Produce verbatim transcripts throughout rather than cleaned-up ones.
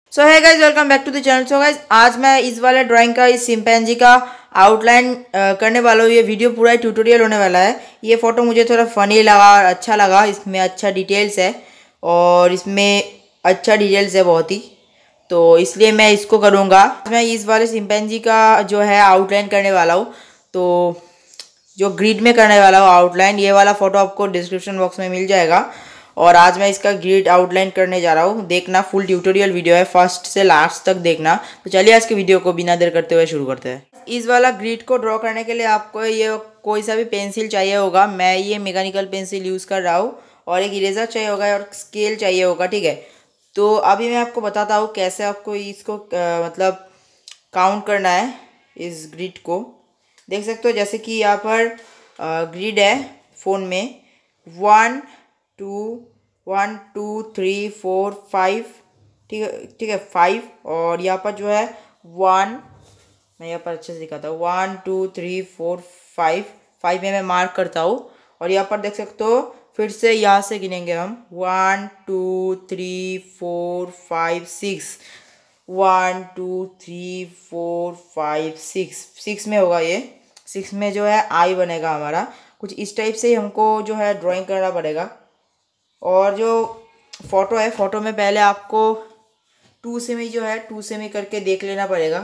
सो है guys, welcome back to the channel. So guys, आज मैं इस वाले ड्राइंग का, इस चिंपैंजी का आउटलाइन करने वाला हूँ। ये वीडियो पूरा ट्यूटोरियल होने वाला है। ये फ़ोटो मुझे थोड़ा फ़नी लगा, अच्छा लगा। इसमें अच्छा डिटेल्स है और इसमें अच्छा डिटेल्स है बहुत ही, तो इसलिए मैं इसको करूँगा। मैं इस वाले चिंपैंजी का जो है आउटलाइन करने वाला हूँ, तो जो ग्रिड में करने वाला हूँ आउटलाइन। ये वाला फ़ोटो आपको डिस्क्रिप्शन बॉक्स में मिल जाएगा। और आज मैं इसका ग्रिड आउटलाइन करने जा रहा हूँ। देखना, फुल ट्यूटोरियल वीडियो है, फर्स्ट से लास्ट तक देखना। तो चलिए आज के वीडियो को बिना देर करते हुए शुरू करते हैं। इस वाला ग्रिड को ड्रॉ करने के लिए आपको ये कोई सा भी पेंसिल चाहिए होगा। मैं ये मैकेनिकल पेंसिल यूज़ कर रहा हूँ, और एक इरेजर चाहिए होगा और स्केल चाहिए होगा, ठीक है। तो अभी मैं आपको बताता हूँ कैसे आपको इसको आ, मतलब काउंट करना है इस ग्रिड को। देख सकते हो, जैसे कि यहाँ पर ग्रिड है फ़ोन में, one two one two three four five, ठीक है ठीक है फाइव। और यहाँ पर जो है वन, मैं यहाँ पर अच्छे से दिखाता हूँ, one two three four five, five में मैं मार्क करता हूँ। और यहाँ पर देख सकते हो, फिर से यहाँ से गिनेंगे हम, one two three four five six, one two three four five six, six में होगा ये। सिक्स में जो है आई बनेगा हमारा। कुछ इस टाइप से ही हमको जो है ड्राइंग करना पड़ेगा। और जो फ़ोटो है, फ़ोटो में पहले आपको टू सेमी जो है टू सेमी करके देख लेना पड़ेगा।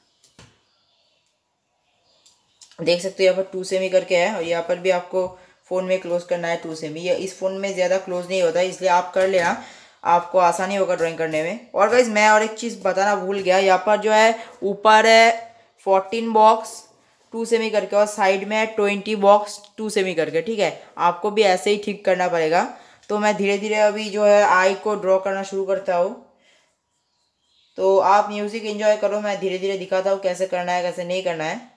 देख सकते हो यहाँ पर टू सेमी करके है, और यहाँ पर भी आपको फ़ोन में क्लोज करना है टू सेमी। ये इस फ़ोन में ज़्यादा क्लोज नहीं होता है, इसलिए आप कर लेना, आपको आसानी होगा ड्राइंग करने में। और गाइस, मैं और एक चीज़ बताना भूल गया। यहाँ पर जो है ऊपर है फोर्टीन बॉक्स टू सेमी करके, और साइड में है ट्वेंटी बॉक्स टू सेमी करके, ठीक है। आपको भी ऐसे ही ठीक करना पड़ेगा। तो मैं धीरे धीरे अभी जो है आई को ड्रॉ करना शुरू करता हूँ। तो आप म्यूज़िक एंजॉय करो, मैं धीरे धीरे दिखाता हूँ कैसे करना है कैसे नहीं करना है।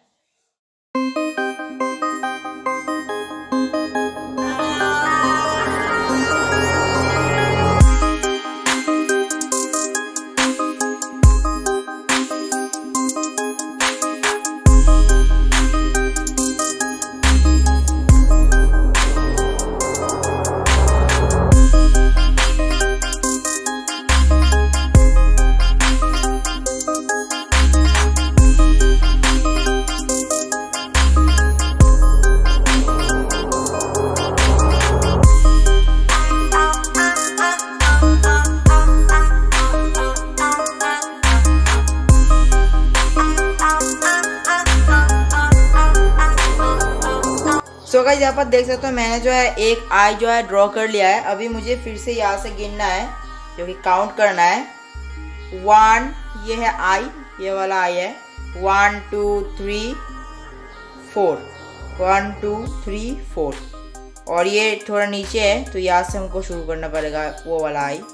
सो गाइस, यहाँ पर देख सकते हो मैंने जो है एक आई जो है ड्रॉ कर लिया है। अभी मुझे फिर से यहाँ से गिनना है, जो कि काउंट करना है। वन, ये है आई, ये वाला आई है। One two three four, one two three four. और ये थोड़ा नीचे है, तो यहाँ से हमको शुरू करना पड़ेगा वो वाला आई।